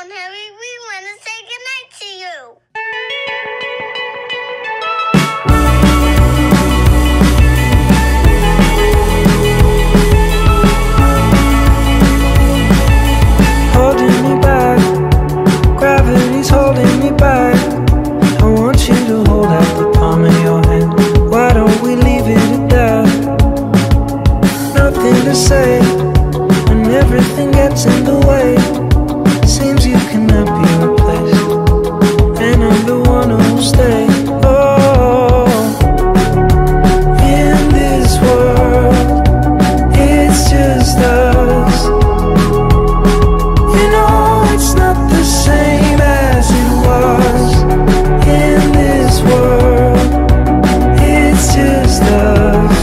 phone, Harry. We want to say goodnight to you. Holding me back, gravity's holding me back. I want you to hold out the palm of your hand. Why don't we leave it at that? Nothing to say when everything gets in the way. Seems you cannot be replaced, and I'm the one who'll stay. Oh, in this world, it's just us. You know it's not the same as it was. In this world, it's just us.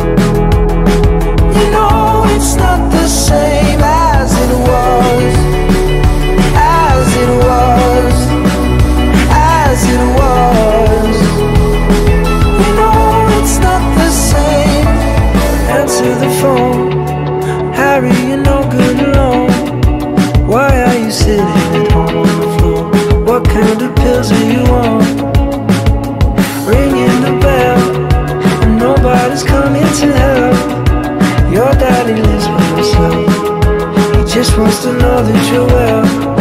You know it's not the same as it was. As it was. As it was. You know it's not the same. Answer the phone, Harry, you're no good alone. Why are you sitting at home on the floor? What kind of pills are you on? Ringing the bell, and nobody's coming to help. Your daddy lives by himself. He just wants to know that you're well.